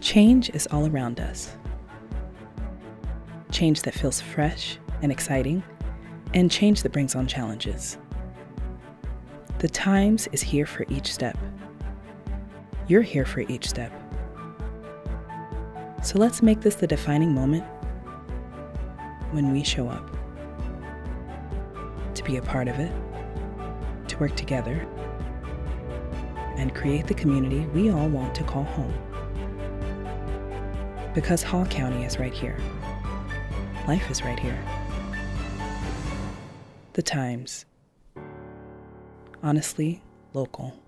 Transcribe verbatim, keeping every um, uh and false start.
Change is all around us. Change that feels fresh and exciting, and change that brings on challenges. The Times is here for each step. You're here for each step. So let's make this the defining moment when we show up. To be a part of it, to work together, and create the community we all want to call home. Because Hall County is right here. Life is right here. The Times. Honestly, local.